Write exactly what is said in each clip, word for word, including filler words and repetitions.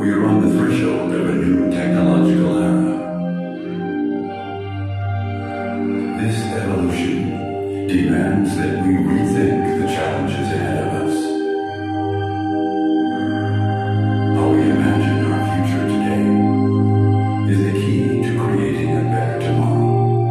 We are on the threshold of a new technological era. This evolution demands that we rethink the challenges ahead of us. How we imagine our future today is the key to creating a better tomorrow.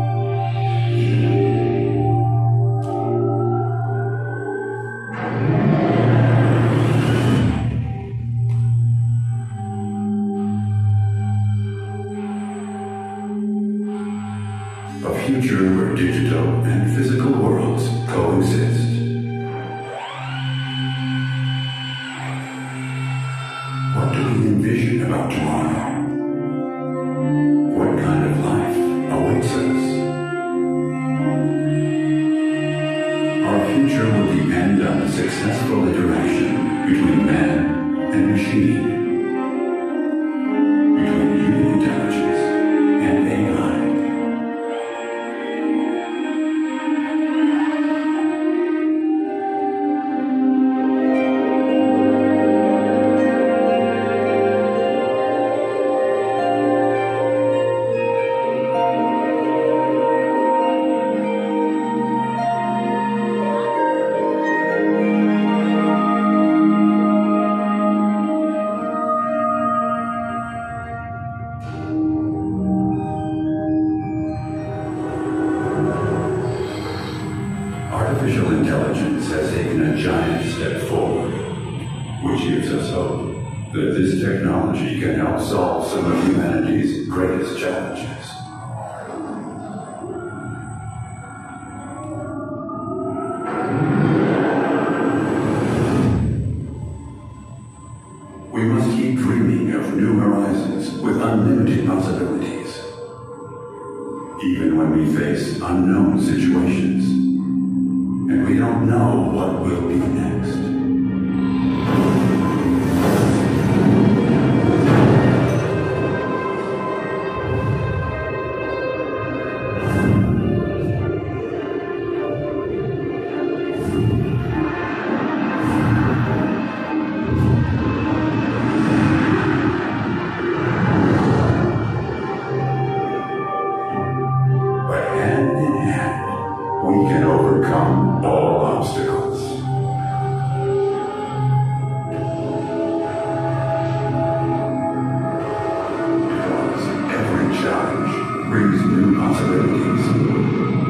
A future where digital and physical worlds coexist. What do we envision about tomorrow? What kind of life awaits us? Our future will depend on the successful interaction between man and machine, between human intelligence and A I. Artificial intelligence has taken a giant step forward, which gives us hope that this technology can help solve some of humanity's greatest challenges. We must keep dreaming of new horizons with unlimited possibilities, even when we face unknown situations. And we don't know what will be next. But hand in hand, we can overcome all obstacles. Because every challenge brings new possibilities.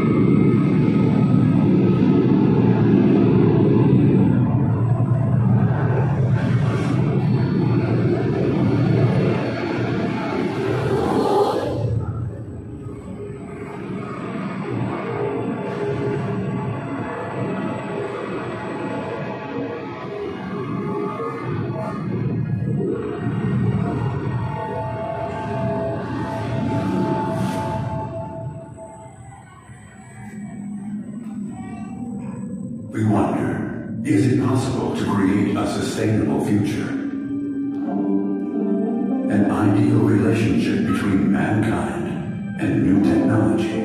We wonder, is it possible to create a sustainable future? An ideal relationship between mankind and new technology.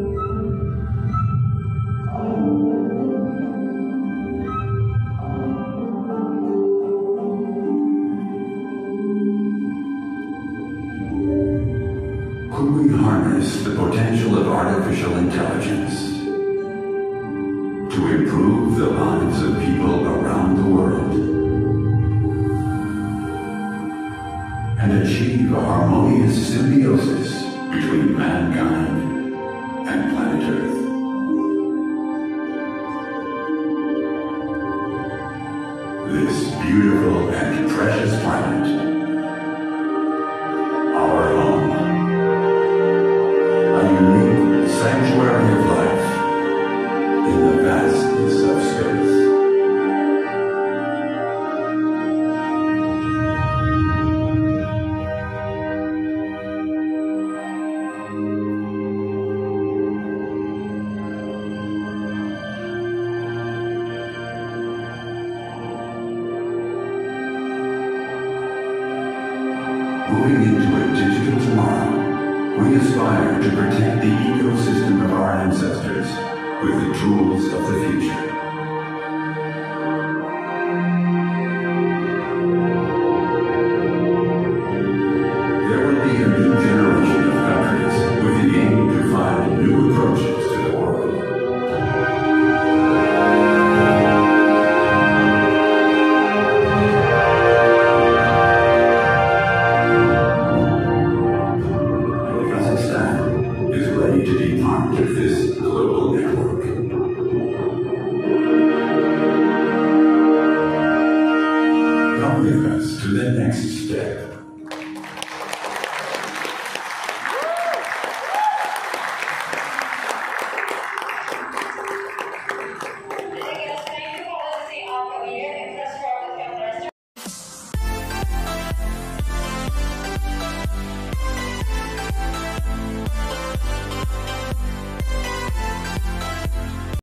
Could we harness the potential of artificial intelligence to improve the lives of people around the world and achieve a harmonious symbiosis between mankind and planet Earth? This beautiful and precious planet, our home, a unique sanctuary of life in the vastness of space. Moving into a digital tomorrow, we aspire to protect the ecosystem of our ancestors with the tools of the future.